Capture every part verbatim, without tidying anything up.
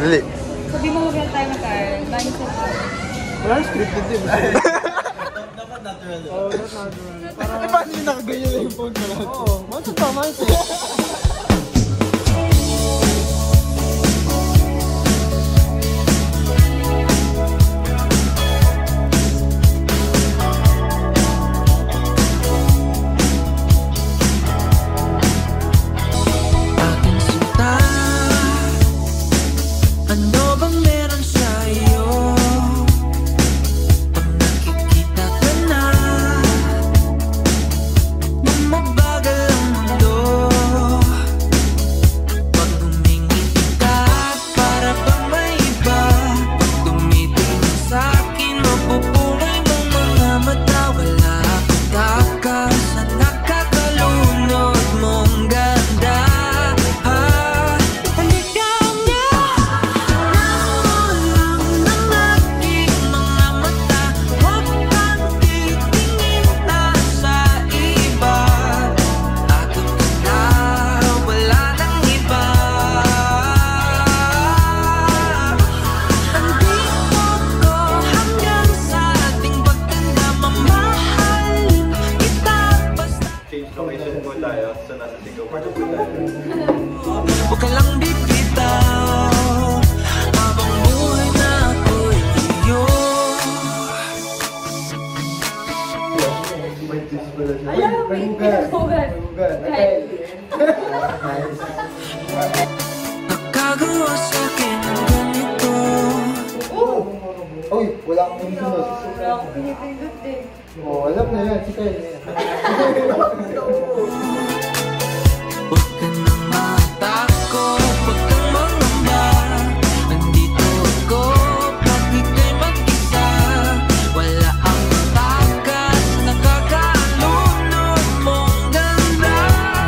Dali. Sabi mo huwag lang tayo mag-aaral. Bani sa mga. Wala scripted din. Dapat natural. Oo, not natural. Parang... Eh, paano yung nakaganyan lang yung phone ko lahat? Oo, once and tama ito. Huwag ka lang bibitaw habang buhay na ako'y iyo. Alam mo, may pinagpugan. Nakagawa sa'kin ang ganito. Uy, wala akong pinunod. Wala akong pinipindot eh. Oo, alam na yan. Sige. Huwag ka nang matakot, huwag kang mangamba. Nandito ako, pag ika'y mag-isa. Wala ang takas, nakakalunod mong ganda.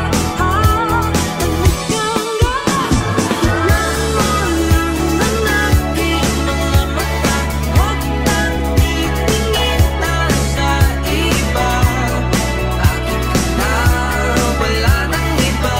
Talikang ka, tingnan mo lang ang aking mga mata. Huwag kang titingin na sa iba. Akin ka na, wala nang iba.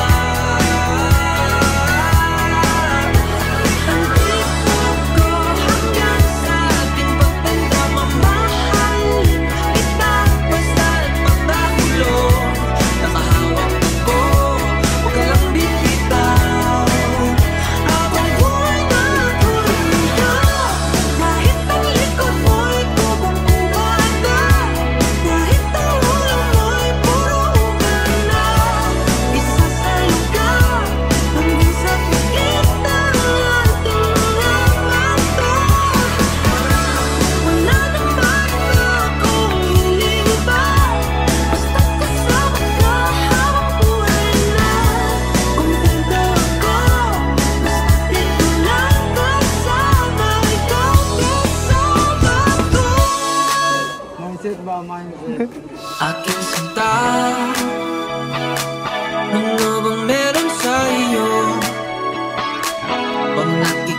Mindset ba? Mindset. Aking sinta, ano bang meron sa iyo? Pag nakikita